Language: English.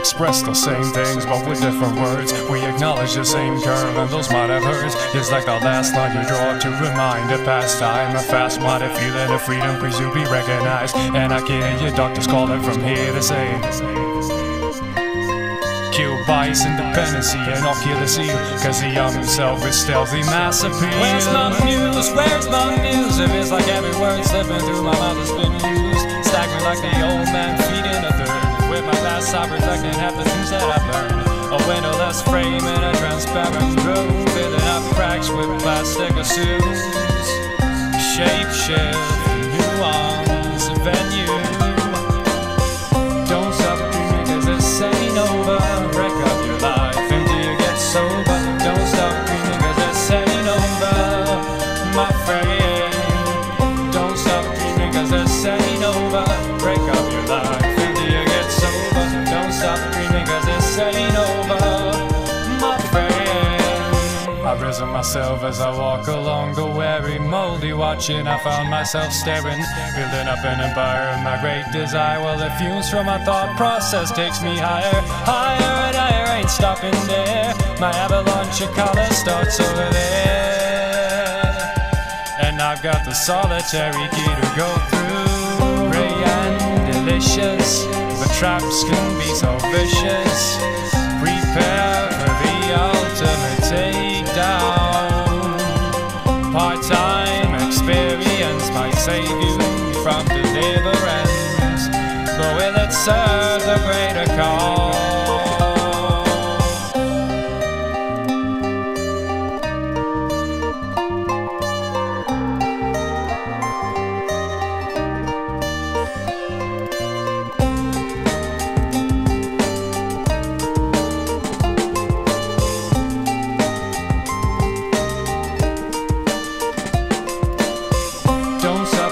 express the same things, but with different words. We acknowledge the same curve, and those might have hurts. It's like the last line you draw to remind a past time. A fast-minded feeling of freedom, please you be recognized. And I can hear your doctors calling from here to say, kill bias, independency, and I'll kill the seal, cause the young himself is stealthy mass appeal. Where's my muse? Where's my muse? If it's like every word slipping through my mouth has been used, staggering like the old man feeding a third. With my past I reflecting half the things that I've learned. A windowless frame in a transparent room, filling up cracks with plastic assumes. Shape shift, nuance, venue. Don't stop dreaming cause this ain't over. Break up your life until you get sober. Don't stop dreaming cause this ain't over, my friend. Don't stop dreaming cause this ain't over. Break up your life until you get sober. Don't stop dreaming cause this ain't over, my friend. I've risen myself as I walk along the weary, moldy watching. I found myself staring, building up an empire of my great desire. Well, the fumes from my thought process takes me higher, higher and higher, ain't stopping there. My avalanche of color starts over there, and I've got the solitary key to go through. Gray and delicious, but traps can be so vicious. Prepare for the ultimate takedown. Part-time experience might save you from deliverance, but will it serve the greater cause? Don't stop